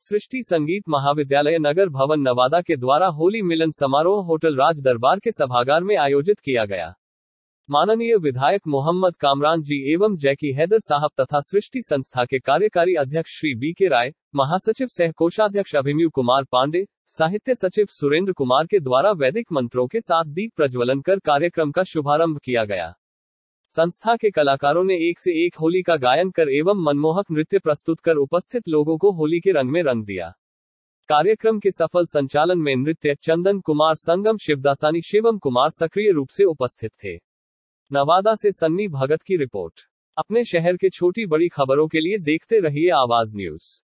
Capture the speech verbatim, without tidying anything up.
सृष्टि संगीत महाविद्यालय नगर भवन नवादा के द्वारा होली मिलन समारोह होटल राज दरबार के सभागार में आयोजित किया गया। माननीय विधायक मोहम्मद कामरान जी एवं जैकी हैदर साहब तथा सृष्टि संस्था के कार्यकारी अध्यक्ष श्री बी के राय, महासचिव सह कोषाध्यक्ष अभिमन्यु कुमार पांडे, साहित्य सचिव सुरेंद्र कुमार के द्वारा वैदिक मंत्रों के साथ दीप प्रज्वलन कर कार्यक्रम का शुभारंभ किया गया। संस्था के कलाकारों ने एक से एक होली का गायन कर एवं मनमोहक नृत्य प्रस्तुत कर उपस्थित लोगों को होली के रंग में रंग दिया। कार्यक्रम के सफल संचालन में नृत्य चंदन कुमार संगम शिवदासानी शिवम कुमार सक्रिय रूप से उपस्थित थे। नवादा से सन्नी भगत की रिपोर्ट। अपने शहर के छोटी बड़ी खबरों के लिए देखते रहिए आवाज न्यूज।